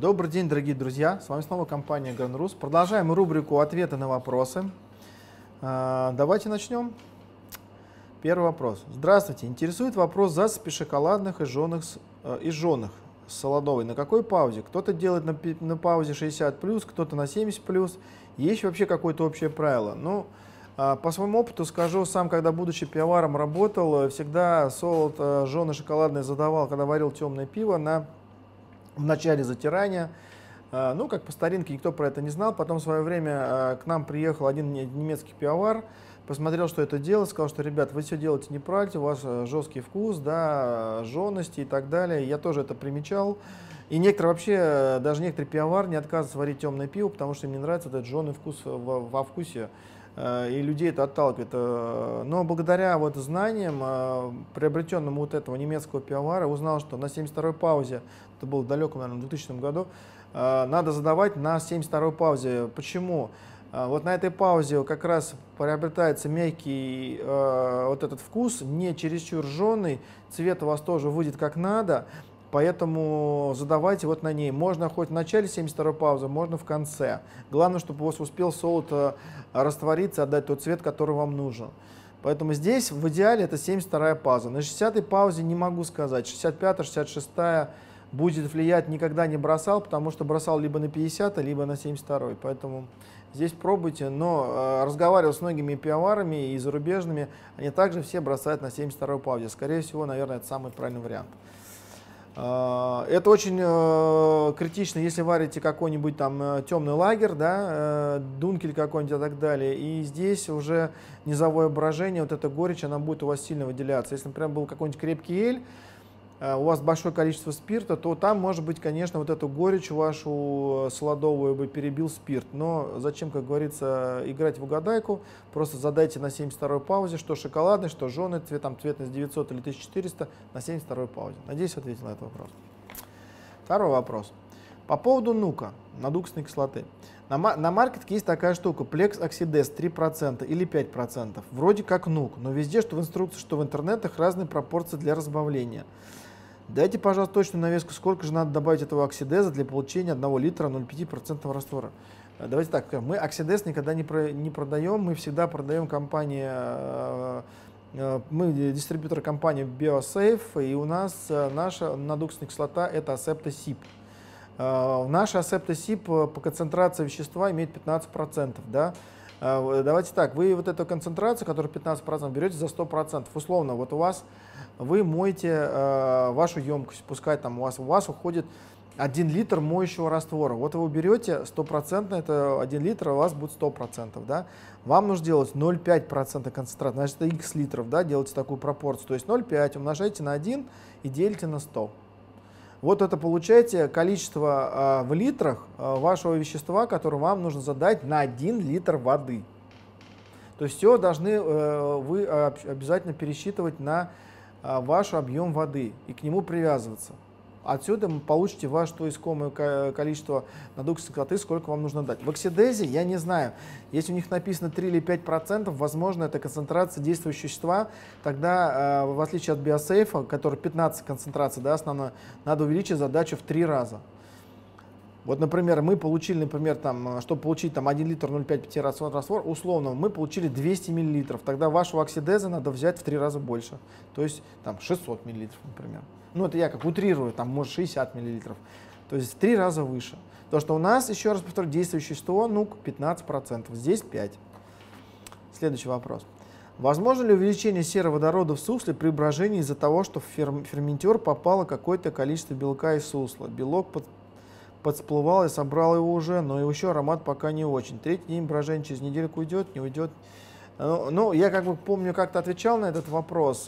Добрый день, дорогие друзья! С вами снова компания Granrus. Продолжаем рубрику «Ответы на вопросы». Давайте начнем. Первый вопрос. Здравствуйте. Интересует вопрос засыпи шоколадных и жженых с солодовой. На какой паузе? Кто-то делает на паузе 60+, кто-то на 70+. Есть вообще какое-то общее правило? Ну, по своему опыту скажу, сам, когда будучи пивоваром работал, всегда солод жженый шоколадный задавал, когда варил темное пиво, в начале затирания. Ну, как по старинке, никто про это не знал. Потом в свое время к нам приехал один немецкий пивовар, посмотрел, что это делать, сказал, что, ребят, вы все делаете неправильно, у вас жесткий вкус, да, жжености и так далее. Я тоже это примечал. И некоторые вообще, даже некоторые пивовары не отказываются варить темное пиво, потому что им не нравится этот жженый вкус во вкусе. И людей это отталкивает. Но благодаря вот знаниям, приобретенным вот этого немецкого пивовара, узнал, что на 72-й паузе, это было в далеком, наверное, 2000 году, надо задавать на 72-й паузе. Почему? Вот на этой паузе как раз приобретается мягкий вот этот вкус, не чересчур жженый, цвет у вас тоже выйдет как надо. Поэтому задавайте вот на ней. Можно хоть в начале 72-й паузы, можно в конце. Главное, чтобы у вас успел солод раствориться, отдать тот цвет, который вам нужен. Поэтому здесь в идеале это 72-я пауза. На 60-й паузе не могу сказать. 65-я, 66-я будет влиять, никогда не бросал, потому что бросал либо на 50-й, либо на 72-й. Поэтому здесь пробуйте. Но разговаривал с многими пивоварами и зарубежными, они также все бросают на 72-й паузе. Скорее всего, наверное, это самый правильный вариант. Это очень критично, если варите какой-нибудь там темный лагерь, да, дункель какой-нибудь и так далее. И здесь уже низовое брожение, вот эта горечь, она будет у вас сильно выделяться. Если, например, был какой-нибудь крепкий эль, у вас большое количество спирта, то там, может быть, конечно, вот эту горечь вашу солодовую бы перебил спирт. Но зачем, как говорится, играть в угадайку? Просто задайте на 72-й паузе, что шоколадный, что жженый, цветность 900 или 1400 на 72-й паузе. Надеюсь, ответил на этот вопрос. Второй вопрос. По поводу нука, надуксной кислоты. На маркетке есть такая штука, Plex Oxides 3% или 5%. Вроде как нук, но везде, что в инструкции, что в интернетах, разные пропорции для разбавления. Дайте, пожалуйста, точную навеску, сколько же надо добавить этого оксидеза для получения 1 литра 0,5% раствора. Давайте так, мы оксидез никогда не продаем, мы всегда продаем мы дистрибьютор компании BioSafe, и у нас наша надуксная кислота это Asepta-Sip. Наша Asepta-Sip по концентрации вещества имеет 15%. Да? Давайте так, вы вот эту концентрацию, которая 15%, берете за 100%. Условно, вот у вас вы моете вашу емкость, пускай там у вас уходит 1 литр моющего раствора. Вот вы берете 100%, это 1 литр, у вас будет 100%. Да? Вам нужно делать 0,5% концентрата, значит это x литров, да, делайте такую пропорцию. То есть 0,5 умножаете на 1 и делите на 100. Вот это получаете количество в литрах вашего вещества, которое вам нужно задать на 1 литр воды. То есть все должны вы обязательно пересчитывать на ваш объем воды и к нему привязываться. Отсюда вы получите ваше то искомое количество надуксной кислоты, сколько вам нужно дать. В оксидезе я не знаю, если у них написано 3 или 5%, возможно, это концентрация действующего вещества, тогда, в отличие от биосейфа, который 15 концентраций, да, основной, надо увеличить задачу в 3 раза. Вот, например, мы получили, например, там, чтобы получить там, 1 литр 0,5 раствор, условно, мы получили 200 мл. Тогда вашего оксидеза надо взять в 3 раза больше. То есть там, 600 мл, например. Ну, это я как утрирую, там, может, 60 мл. То есть в 3 раза выше. То, что у нас, еще раз повторю, действующее вещество, ну, 15%. Здесь 5%. Следующий вопрос. Возможно ли увеличение сероводорода в сусле при брожении из-за того, что в ферментер попало какое-то количество белка из сусла? Белок подсплывал и собрал его уже, но еще аромат пока не очень. Третий день брожения через недельку уйдет, не уйдет. Ну, я как бы помню, как-то отвечал на этот вопрос.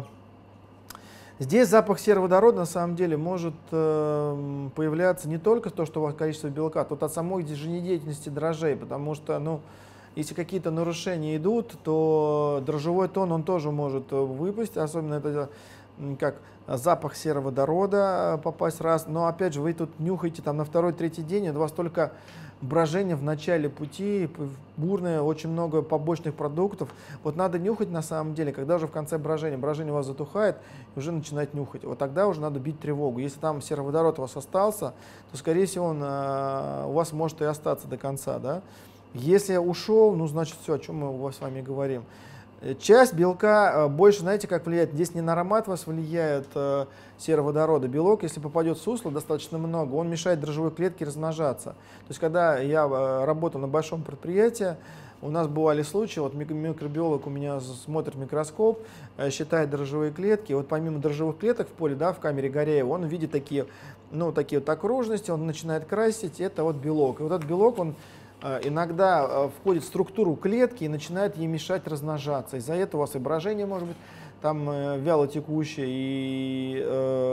Здесь запах сероводорода на самом деле может появляться не только то, что у вас количество белка, тут от самой жизнедеятельности дрожжей, потому что, ну, если какие-то нарушения идут, то дрожжевой тон он тоже может выпасть, особенно это как запах сероводорода попасть раз, но опять же вы тут нюхаете там на второй-третий день, у вас только брожение в начале пути, бурное, очень много побочных продуктов. Вот надо нюхать на самом деле, когда уже в конце брожение у вас затухает, уже начинает нюхать. Вот тогда уже надо бить тревогу. Если там сероводород у вас остался, то скорее всего он у вас может и остаться до конца. Да? Если ушел, ну значит все, о чем мы с вами говорим. Часть белка больше, знаете, как влияет? Здесь не на аромат вас влияет сероводорода. Белок, если попадет в сусло достаточно много, он мешает дрожжевой клетке размножаться. То есть, когда я работал на большом предприятии, у нас бывали случаи, вот микробиолог у меня смотрит в микроскоп, считает дрожжевые клетки. Вот помимо дрожжевых клеток в поле, да, в камере Гареева, он видит такие, ну, такие вот окружности, он начинает красить, это вот белок. И вот этот белок, он иногда входит в структуру клетки и начинает ей мешать размножаться. Из-за этого у вас и брожение может быть там вяло текущее, и,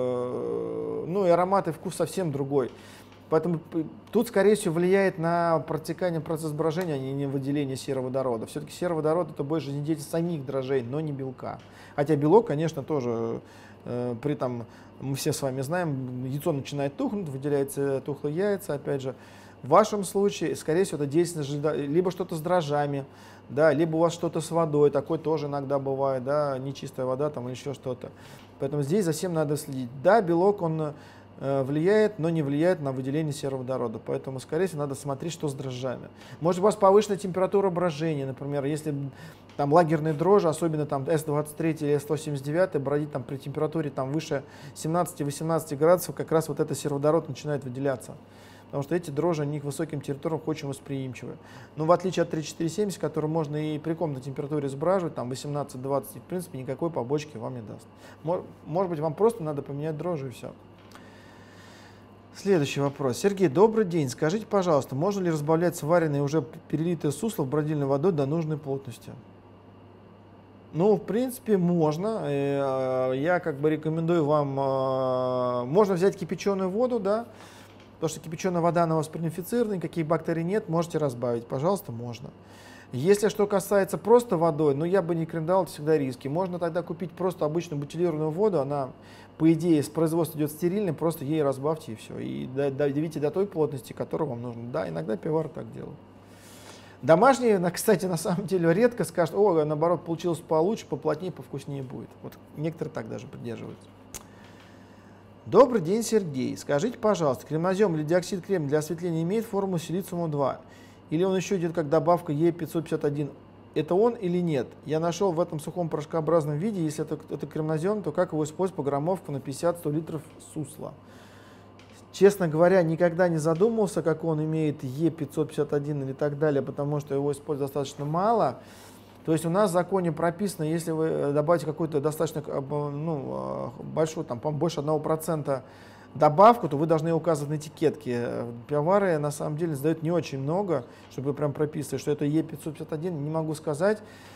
ну, и аромат и вкус совсем другой. Поэтому тут, скорее всего, влияет на протекание процесса брожения, а не выделение сероводорода. Все-таки сероводород это больше деятельность самих дрожжей, но не белка. Хотя белок, конечно, тоже при там, мы все с вами знаем, яйцо начинает тухнуть, выделяются тухлые яйца, опять же. В вашем случае, скорее всего, это деятельность либо что-то с дрожжами, да, либо у вас что-то с водой, такое тоже иногда бывает, да, нечистая вода там или еще что-то. Поэтому здесь за всем надо следить. Да, белок, он влияет, но не влияет на выделение сероводорода, поэтому, скорее всего, надо смотреть, что с дрожжами. Может, у вас повышенная температура брожения, например, если там лагерные дрожжи, особенно там С-23 или С-179, бродить там при температуре там выше 17-18 градусов, как раз вот этот сероводород начинает выделяться. Потому что эти дрожжи, они к высоким температурам очень восприимчивы. Но в отличие от 3470, который можно и при комнатной температуре сбраживать, там 18-20, в принципе, никакой побочки вам не даст. Может быть, вам просто надо поменять дрожжи и все. Следующий вопрос. Сергей, добрый день. Скажите, пожалуйста, можно ли разбавлять сваренное уже перелитое сусло бродильной водой до нужной плотности? Ну, в принципе, можно. Я как бы рекомендую вам, можно взять кипяченую воду, да, потому что кипяченая вода, она у вас продезинфицирована, никаких бактерий нет, можете разбавить, пожалуйста, можно. Если что касается просто водой, ну я бы не рекомендовал, это всегда риски. Можно тогда купить просто обычную бутилированную воду, она, по идее, с производства идет стерильной, просто ей разбавьте и все. И доведите до той плотности, которую вам нужно. Да, иногда пивовары так делают. Домашние, кстати, на самом деле редко скажут, о, наоборот, получилось получше, поплотнее, повкуснее будет. Вот некоторые так даже придерживаются. Добрый день, Сергей. Скажите, пожалуйста, кремнозем или диоксид кремния для осветления имеет формулу силициума-2? Или он еще идет как добавка Е551? Это он или нет? Я нашел в этом сухом порошкообразном виде, если это кремнозем, то как его использовать по граммовку на 50-100 литров сусла? Честно говоря, никогда не задумывался, как он имеет Е551 или так далее, потому что его используют достаточно мало. То есть у нас в законе прописано, если вы добавите какую-то достаточно большую, там, больше 1% добавку, то вы должны указывать на этикетке. Пивовары на самом деле сдают не очень много, чтобы прям прописывать, что это Е551, не могу сказать.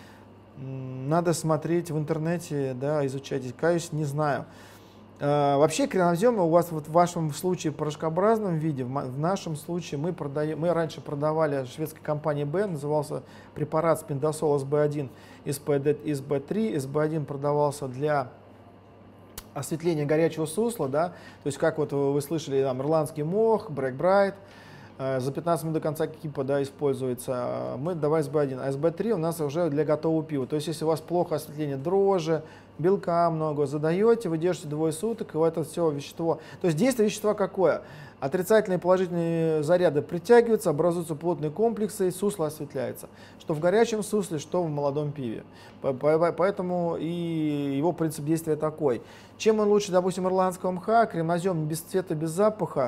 Надо смотреть в интернете, да, изучать. Каюсь, не знаю. Вообще кремноземы у вас вот в вашем случае в порошкообразном виде, в нашем случае мы раньше продавали шведской компании Б, назывался препарат спиндосол СБ1 из СБ3. СБ1 продавался для осветления горячего сусла, да, то есть как вот вы слышали, там ирландский мох, Break Bright, за 15 минут до конца кипа, да, используется. Мы давай СБ1, а СБ3 у нас уже для готового пива. То есть если у вас плохо осветление дрожжи, белка много, задаете, вы держите двое суток, и это все вещество. То есть действие вещества какое? Отрицательные и положительные заряды притягиваются, образуются плотные комплексы, и сусло осветляется. Что в горячем сусле, что в молодом пиве. Поэтому и его принцип действия такой. Чем он лучше, допустим, ирландского мха? Кремнозем без цвета, без запаха,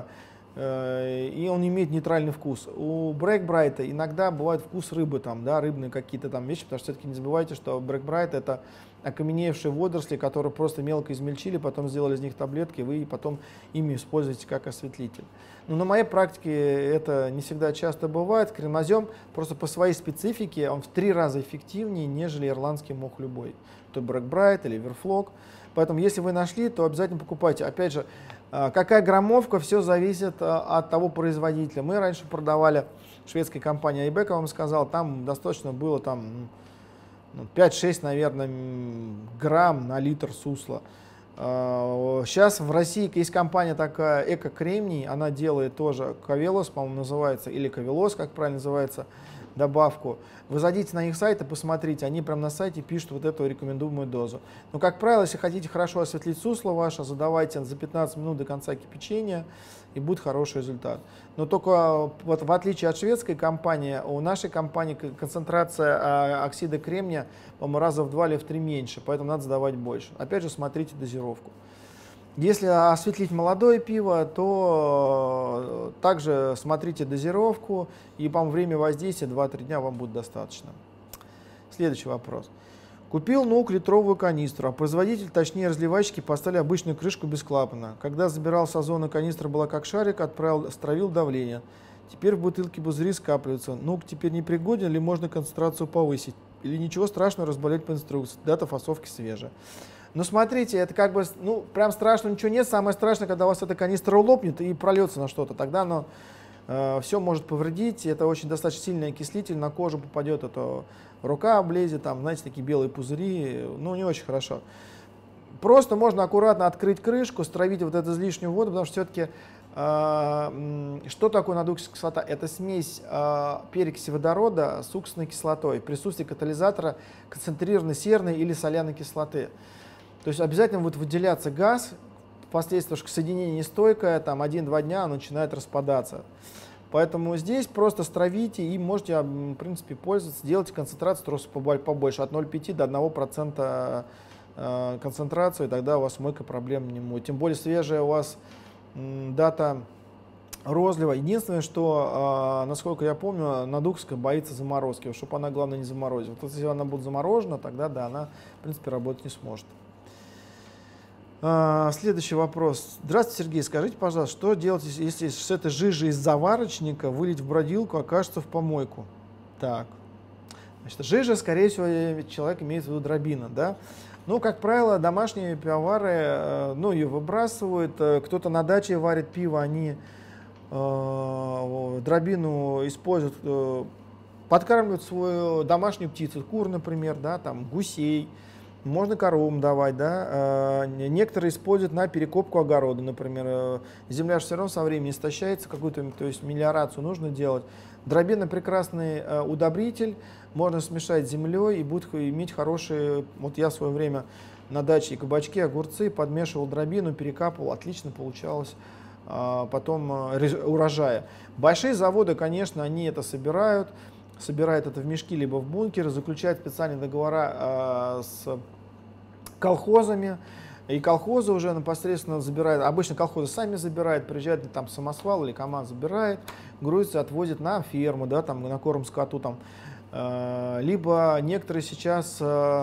и он имеет нейтральный вкус. У Break Bright иногда бывает вкус рыбы, там, да, рыбные какие-то там вещи, потому что все-таки не забывайте, что Break Bright это окаменевшие водоросли, которые просто мелко измельчили, потом сделали из них таблетки, вы потом ими используете как осветлитель. Но на моей практике это не всегда часто бывает. Кремнозем просто по своей специфике он в 3 раза эффективнее, нежели ирландский мох любой. То Break Bright или Everflock. Поэтому если вы нашли, то обязательно покупайте. Опять же, какая граммовка, все зависит от того производителя. Мы раньше продавали шведской компании Айбек, я вам сказал, там достаточно было там 5-6, наверное, грамм на литр сусла. Сейчас в России есть компания такая Эко-Кремний, она делает тоже Ковелос, по-моему, называется, или Ковелос, как правильно называется, добавку. Вы зайдите на их сайт и посмотрите, они прямо на сайте пишут вот эту рекомендуемую дозу. Но, как правило, если хотите хорошо осветлить сусло ваше, задавайте за 15 минут до конца кипячения, и будет хороший результат. Но только вот в отличие от шведской компании, у нашей компании концентрация оксида кремния, по-моему, раза в 2 или в 3 меньше, поэтому надо сдавать больше. Опять же, смотрите дозировку. Если осветлить молодое пиво, то также смотрите дозировку, и, по-моему, время воздействия 2-3 дня вам будет достаточно. Следующий вопрос. Купил НУК литровую канистру, а производитель, точнее разливальщики, поставили обычную крышку без клапана. Когда забирал с озона, канистра была как шарик, стравил давление. Теперь в бутылке пузыри скапливаются. НУК теперь непригоден, или можно концентрацию повысить? Или ничего страшного, разбавлять по инструкции? Дата фасовки свежая. Но смотрите, это как бы, ну, прям страшно ничего нет. Самое страшное, когда у вас эта канистра лопнет и прольется на что-то. Тогда оно все может повредить. Это очень достаточно сильный окислитель, на кожу попадет, это рука облезет, там, знаете, такие белые пузыри. Ну, не очень хорошо. Просто можно аккуратно открыть крышку, стравить вот эту излишнюю воду, потому что все-таки что такое надуксная кислота? Это смесь перекиси водорода с уксусной кислотой, присутствие катализатора концентрированной серной или соляной кислоты. То есть обязательно будет выделяться газ, впоследствии, потому что соединение нестойкое, там 1-2 дня оно начинает распадаться. Поэтому здесь просто стравите и можете, в принципе, пользоваться, делайте концентрацию просто побольше, от 0,5 до 1% концентрацию, и тогда у вас мойка проблем не будет. Тем более свежая у вас дата розлива. Единственное, что, насколько я помню, надукская боится заморозки, чтобы она, главное, не заморозила. Вот если она будет заморожена, тогда да, она, в принципе, работать не сможет. Следующий вопрос. Здравствуйте, Сергей. Скажите, пожалуйста, что делать, если с этой жижи из заварочника вылить в бродилку, окажется в помойку? Так. Значит, жижа, скорее всего, человек имеет в виду дробина, да? Ну, как правило, домашние пивовары, ну, ее выбрасывают. Кто-то на даче варит пиво, они дробину используют, подкармливают свою домашнюю птицу, кур, например, да, там, гусей. Можно коровам давать, да. Некоторые используют на перекопку огорода, например. Земля же все равно со временем истощается, какую-то, то есть мелиорацию нужно делать. Дробина прекрасный удобритель, можно смешать с землей и будет иметь хорошие. Вот я в свое время на даче и кабачки, огурцы подмешивал дробину, перекапывал, отлично получалось потом урожая. Большие заводы, конечно, они это собирают это в мешки либо в бункеры, заключают специальные договора с колхозами, и колхозы уже непосредственно забирают, обычно колхозы сами забирают, приезжает там самосвал или КамАЗ забирает, грузится, отвозит на ферму, да, там, на корм скоту, там. Либо некоторые сейчас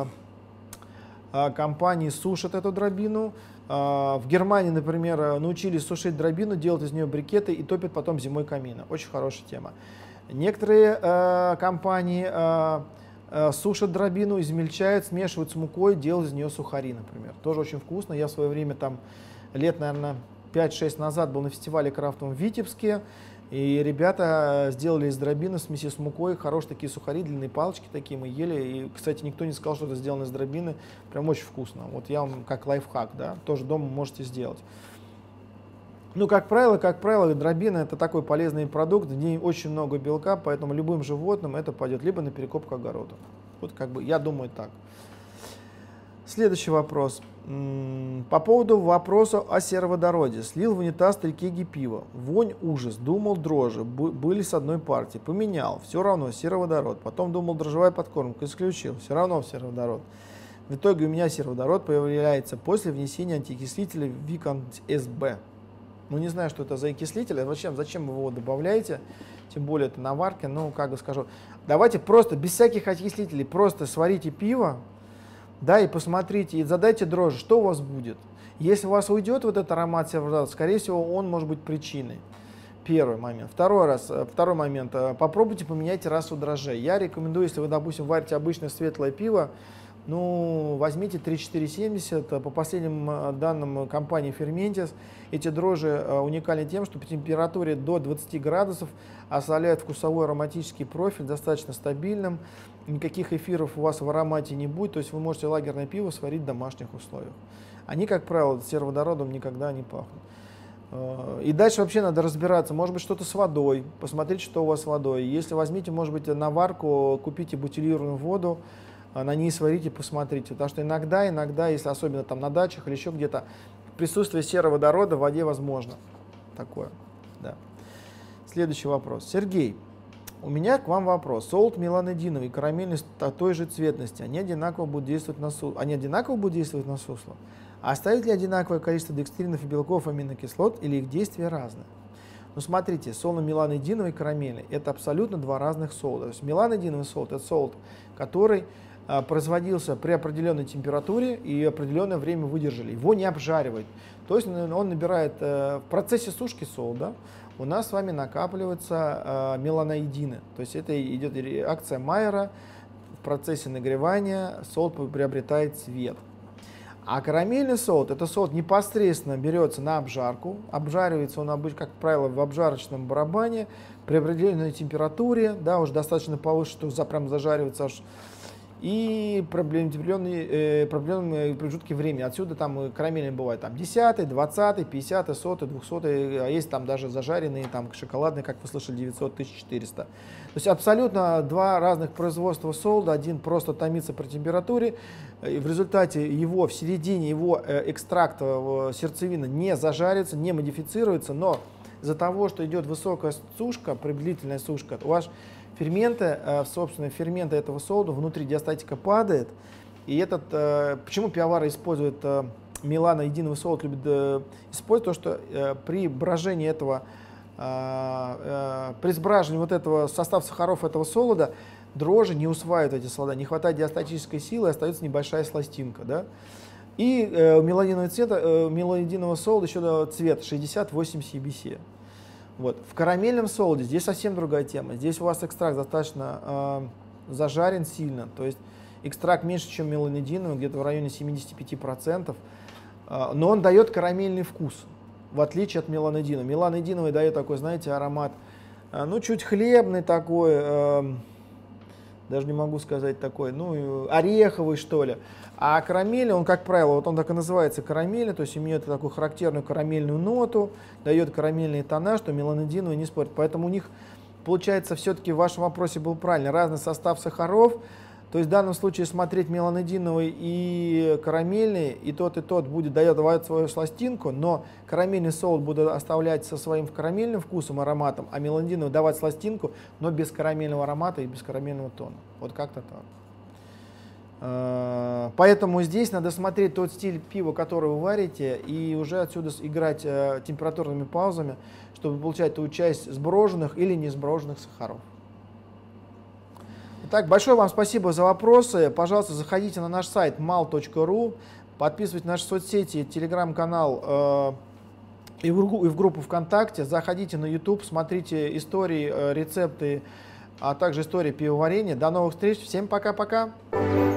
компании сушат эту дробину. В Германии, например, научились сушить дробину, делать из нее брикеты и топят потом зимой камины. Очень хорошая тема. Некоторые компании сушат дробину, измельчают, смешивают с мукой, делают из нее сухари, например. Тоже очень вкусно. Я в свое время, там, лет, наверное, 5-6 назад был на фестивале крафтовом в Витебске, и ребята сделали из дробины в смеси с мукой хорошие такие сухари, длинные палочки такие мы ели. И, кстати, никто не сказал, что это сделано из дробины. Прям очень вкусно. Вот я вам как лайфхак, да, тоже дома можете сделать. Ну, как правило, дробина это такой полезный продукт, в ней очень много белка, поэтому любым животным это пойдет либо на перекопку огорода. Вот как бы я думаю так. Следующий вопрос. По поводу вопроса о сероводороде. Слил в унитаз 3 кеги пива. Вонь, ужас. Думал дрожжи. Были с одной партии. Поменял. Все равно сероводород. Потом думал дрожжевая подкормка. Исключил. Все равно сероводород. В итоге у меня сероводород появляется после внесения антиокислителя Викант СБ. Ну, не знаю, что это за окислитель, зачем вы его добавляете, тем более это на варке, ну, как бы скажу, давайте просто, без всяких окислителей, просто сварите пиво, да, и посмотрите, и задайте дрожжи, что у вас будет. Если у вас уйдет вот этот аромат сероводорода, скорее всего, он может быть причиной. Первый момент. Второй момент, попробуйте поменять расу дрожжей. Я рекомендую, если вы, допустим, варите обычное светлое пиво, Ну, возьмите 3470, по последним данным компании Fermentis, эти дрожжи уникальны тем, что при температуре до 20 градусов оставляют вкусовой ароматический профиль достаточно стабильным, никаких эфиров у вас в аромате не будет, то есть вы можете лагерное пиво сварить в домашних условиях. Они, как правило, сероводородом никогда не пахнут. И дальше вообще надо разбираться, может быть, что-то с водой, посмотреть, что у вас с водой. Если возьмите, может быть, на варку, купите бутилированную воду, на ней сварите, посмотрите. Потому что иногда, если особенно там на дачах или еще где-то, присутствие сероводорода в воде возможно. Такое, да. Следующий вопрос. Сергей, у меня к вам вопрос. Солод меланидиновый, карамельный той же цветности, они одинаково будут действовать на сусло? А оставит ли одинаковое количество декстринов и белков, аминокислот, или их действия разные? Ну, смотрите, солод меланидиновый и карамельный – это абсолютно два разных солода. То есть меланидиновый солод – это солод, который производился при определенной температуре и определенное время выдержали. Его не обжаривают. То есть он набирает в процессе сушки солода, у нас с вами накапливаются меланоидины. То есть это идет реакция Майера, в процессе нагревания солод приобретает цвет. А карамельный солод, это солод непосредственно берется на обжарку, обжаривается он обычно, как правило, в обжарочном барабане при определенной температуре, да, уже достаточно повыше, что прям зажаривается аж, и определенные промежутки времени. Отсюда там карамельные бывают там 10, 20, 50, 100, 200, а есть там даже зажаренные, там шоколадные, как вы слышали, 900, 1400. То есть абсолютно два разных производства солода. Один просто томится при температуре, и в результате его, в середине его экстракта сердцевина не зажарится, не модифицируется, но из-за того, что идет высокая сушка, длительная сушка, у вас ферменты, собственно, ферменты этого солода, внутри диастатика падает. И почему пивовары используют меланоидиновый солод, любят использовать, то что при брожении этого, при сбраживании вот этого состава сахаров этого солода, дрожжи не усваивают эти солода, не хватает диастатической силы, остается небольшая сластинка. Да? И меланоидинового солода еще цвет 68 CBC. Вот. В карамельном солоде здесь совсем другая тема. Здесь у вас экстракт достаточно зажарен сильно, то есть экстракт меньше, чем меланидиновый, где-то в районе 75%, но он дает карамельный вкус, в отличие от меланидинового. Меланидиновый дает такой, знаете, аромат, ну, чуть хлебный такой, даже не могу сказать такой, ну, ореховый, что ли. А карамель, он, как правило, вот он так и называется карамель, то есть имеет такую характерную карамельную ноту, дает карамельные тона, что меланидиновый не спорит. Поэтому у них, получается, все-таки в вашем вопросе был правильный, разный состав сахаров. То есть в данном случае смотреть меланидиновый и карамельный, и тот будет давать свою сластинку, но карамельный солод будет оставлять со своим карамельным вкусом, ароматом, а меланидиновый давать сластинку, но без карамельного аромата и без карамельного тона. Вот как-то так. Поэтому здесь надо смотреть тот стиль пива, который вы варите, и уже отсюда играть температурными паузами, чтобы получать ту часть сброженных или не сброженных сахаров. Итак, большое вам спасибо за вопросы. Пожалуйста, заходите на наш сайт mal.ru, подписывайтесь на наши соцсети, телеграм-канал и в группу ВКонтакте. Заходите на YouTube, смотрите истории, рецепты, а также истории пивоварения. До новых встреч. Всем пока-пока.